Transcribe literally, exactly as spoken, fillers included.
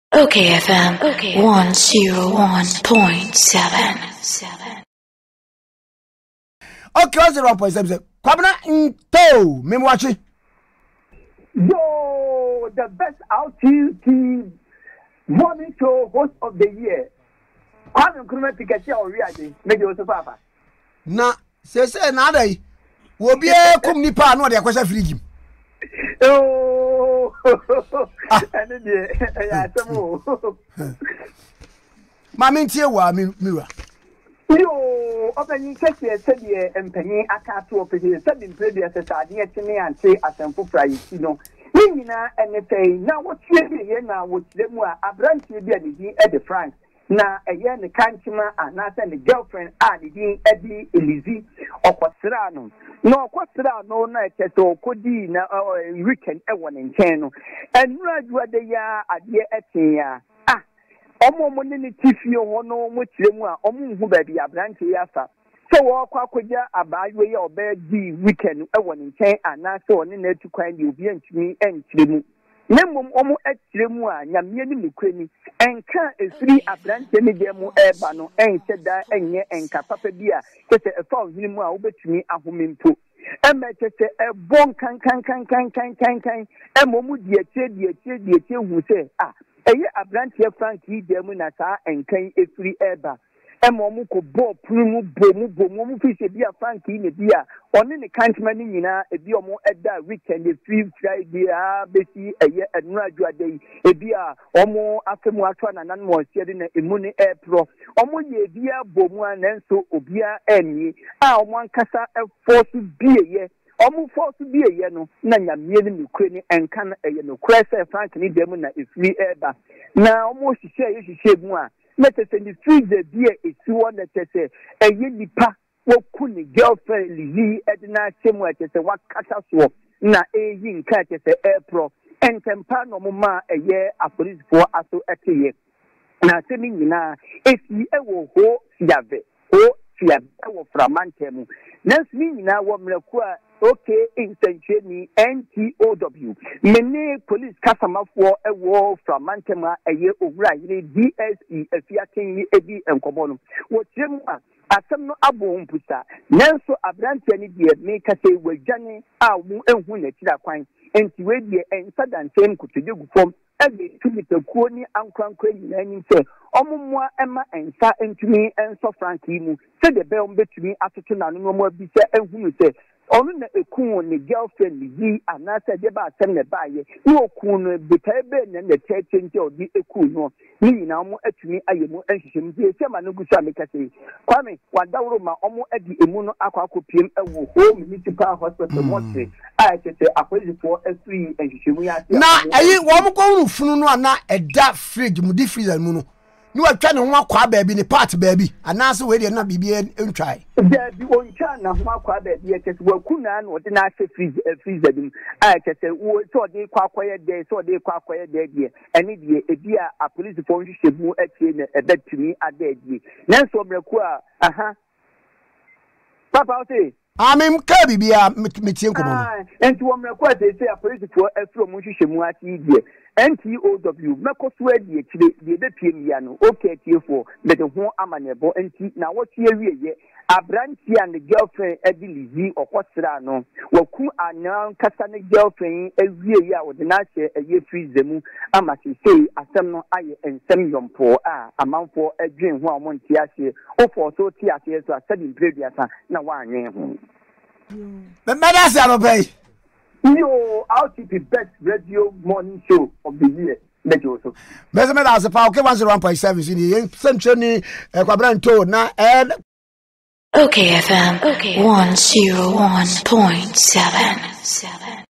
Okay, F M. Okay. one oh one point seven. Okay, one oh one point seven. Kwabena Nto, me watch it. Yo, the best out T morning show host of the year. Kwame Nkrumah ticket ya oriade. Maybe also papa. Na, se se na dai. Wo bia kum nipa no de akwasa free Oh, and then yeah, some Mami ntie wa mi miwa. Yo, opening kese said ye empenyi aka to opese said in previous sade ye tene ante asemfo fry no. Ni nyina enetei na wo tie ye na wo tie mu a abrantie bi ani din e de France. Na eye ne kanchima anasa ne girlfriend a ne din edi Elizi okwosira no na okwosira no na ekete okodi na weekend e won nchen no enura aduade ya ade etin ya ah omo mo ne ne tifie ho no mo kire mu a omo hu ba bi abranche ya fa so wo kwa koja abayo ya obedi weekend e won nchen anasa one na etukwan di obi antumi enkire mu Nemum omo etire mu a nyamye ni mikwani enka esiri abrante ne de mu eba no enche da enye enka papa bia kete efa ohini mu a obetumi ahomempo emekete ebon kan kan kan kan kan kan kan emomu die tie die tie die tie hu se ah eye abrante Frankie de mu na saa enkan esiri eba emomu ko bo prumu bomu bomu mu fi se bia Frankie ne bia oni ne kantman ni nyina ebi omo eda weekend free Friday a besi eye enura adwade ebi a omo afemu atwa na nan mo sie de na emu ne April omo ye bia bomu anenso obia eni a omo ankasa force bieye omo force bieye no na nyamie ni mikwe ni enka na eye no krese Frank ni dem na free eba na omo hihye ye hihye mu a metese ni free the beer esi won netese eye nipa wokuni girlfriend Lizi edna chemu etese wakata so na eyi nka etese April entempa no moma eye apolice for aso eteye na semi nyina esi ewo ho yave ho fiab ewo framantemu na semi nyina wo mreku a okay intention N T O W mene police kasamafo ewo framantema eye owura yire D S E afiaken yi ebi enkobo no wo chemu a asem no abo mpusa nanso abrante ni de me kase wagane a mu ehun na tira kwan enti we de ensadantem kutuje gufom ebe tumitakuo ni ankwankwa nyina nyi se omumwa ema ensa entumi enso Frankie mu se de be ombetumi atoto na no mo bi se ehun se onu na ekun ne girlfriend Lizi anasa de ba asem ne baaye ni okun no betai be ne ne tete nje odi ekun no ni nyina mo atumi ayemu enhyehyem die se ma no gusa amekase Kwame wadawro ma omo adi emu no akwa akopiem ewo home municipal hospital motre a tete akwezifo asui enhyehyem ya na ayi wo mo ko funu no ana eda fridge mu di freezer mu no ni watwa ne ho akwa baabi ne part baabi anase we de na bibie ntwai baabi ontwa na ho akwa baabi etete wakuna na ode na ase freezer freezer dim a tete wo so de kwa akoye de so de kwa akoye de de eni de ebi a police for nhyehyemu atie na ebetumi adadie nanso mreku a aha papa o say amem ka bibia metie nkomo no enti wo mreku a say say police for afro mu nhyehyemu atie die N T O W meko so adi ekire de be piem ya no okay tie for me de ho amanebo enti na wo tie wieye abranti and girlfriend edi Lizi okosira no waku anan kasa ne girlfriend ewie ya wo de na che eye freeze mu ama se sei asem no aye ensem yompo a amanfo adwen ho amon tie ase ofo so tie ase so asadi previous na wa anwen ho me meda se anobei Yo, I'll keep the best radio morning show of the year. Let you also. Best me that's a okay one oh one point seven in the central ni Kwabena Nto na and Okay, F M. Okay. one oh one point seven.